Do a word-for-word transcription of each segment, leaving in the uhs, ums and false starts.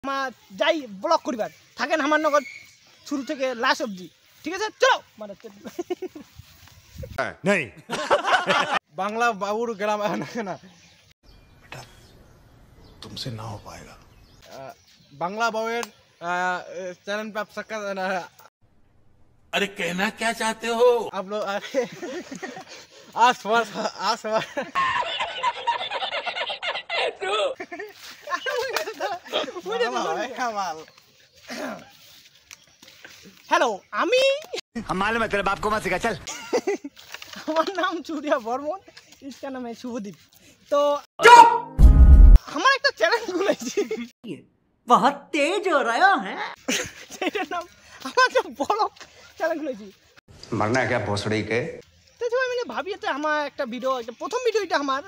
যাই ব্লগ করিবার থাকেন আমার নগর শুরু থেকে লাস্ট অবধি, ঠিক আছে? চলো মানে नहीं बांग्ला बाबूर ग्राम ना बेटा तुमसे ना हो पाएगा। बांग्ला बाबूर चैनल पे आप सबका अरे कहना क्या चाहते हो आप लोग? अरे आज सवाल आज सवाल हेलो আমি हम मालूम है तेरे बाप को मत सिखा चल। আমার নাম চুরিয়া বর্মন, इसका नाम है শুভদীপ। তো আমার একটা চ্যানেল খুলেছি, बहुत तेज हो रहा है সেটার নাম আমার একটা বড় চ্যানেল খুলেছি। मरना है क्या भोसड़ी के? তো সবাই মিলে ভাবি এটা আমার একটা ভিডিও, এটা প্রথম ভিডিও, এটা আমার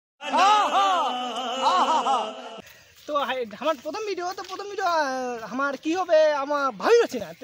তো আমার প্রথম ভিডিও। তো প্রথম ভিডিও আমার কি হবে আমার ভাবি হচ্ছে না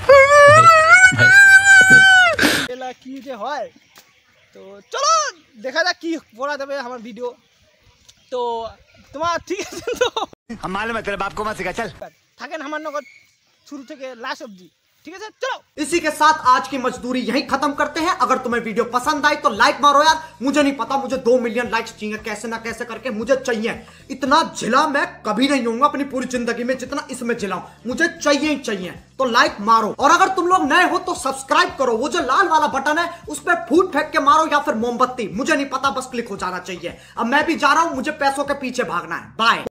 এলা কি যে হয়। তো চলো দেখা যাক কি করা যাবে আমার ভিডিও। তো তোমার ঠিক আছে তো? हम मालूम है तेरे बाप को मत सिखा चल। থাকেন আমার নগর শুরু থেকে লাস্ট অবধি, ठीक है? चलो इसी के साथ आज की मजदूरी यहीं खत्म करते हैं। अगर तुम्हें वीडियो पसंद आई तो लाइक मारो यार। मुझे नहीं पता, मुझे दो मिलियन लाइक्स चाहिए, कैसे ना कैसे करके मुझे चाहिए। इतना झिला मैं कभी नहीं होऊंगा अपनी पूरी जिंदगी में जितना इसमें झिलाऊं, मुझे चाहिए ही चाहिए। तो लाइक मारो, और अगर तुम लोग नए हो तो सब्सक्राइब करो। वो जो लाल वाला बटन है उस पर फूट फेंक के मारो या फिर मोमबत्ती, मुझे नहीं पता, बस क्लिक हो जाना चाहिए। अब मैं भी जा रहा हूं, मुझे पैसों के पीछे भागना है। बाय।